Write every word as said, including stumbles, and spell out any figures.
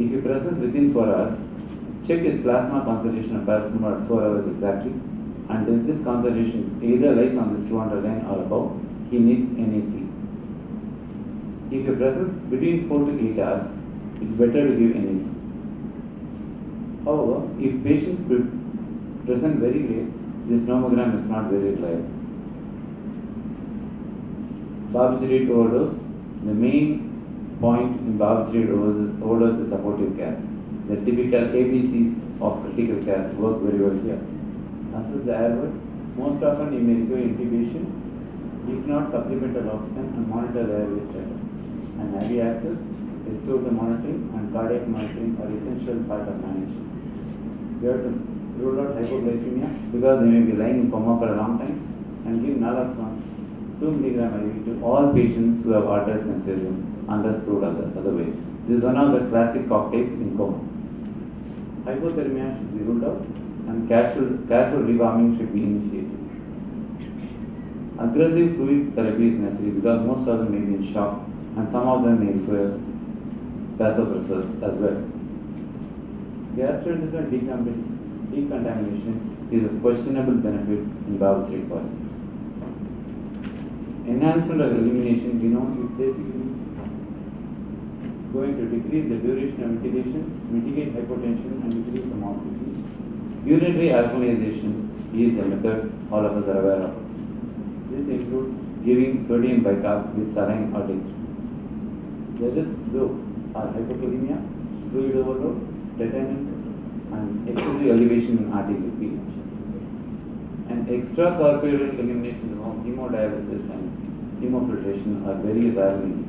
If he presses within four hours, check his plasma concentration of paracetamol at four hours exactly, and if this concentration either lies on this two hundred line or above, he needs N A C. If he presses between four to eight hours, it's better to give N A C. However, if patients present very late, this nomogram is not very reliable. Barbiturate overdose. The main point in barbiturate overdose is supportive care. The typical A B Cs of critical care work very well here. Assess the airway. Most often you may require intubation, if not supplemental oxygen, and monitor the airway status. And I V access, respiratory monitoring and cardiac monitoring are essential part of management. We have to rule out hypoglycemia because they may be lying in coma for a long time, and give naloxone two milligram I V to all patients who have arterial sensorium unless proved other, otherwise. This is one of the classic cocktails in coma. Hypothermia should be ruled out, and careful, careful rewarming should be initiated. Aggressive fluid therapy is necessary because most of them may be in shock, and some of them may require vasopressors as well. Gastrointestinal decontamination is a questionable benefit in barbiturate patients. Enhancement of elimination, we know, is basically going to decrease the duration of ventilation, mitigate hypotension, and decrease the mortality. Urinary alkalization is the method all of us are aware of. This includes giving sodium bicarb with saline or dextrose. The risks though are hypokalemia, fluid overload, tetanic, and excessive elevation in arterial pH. And extracorporeal elimination of hemodialysis and hemofiltration are very rarely